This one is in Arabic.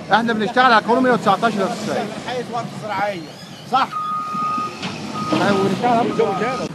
احنا بنشتغل على قانون 119 يا استاذ. حيث وقت زراعيه صح؟ ونشتغل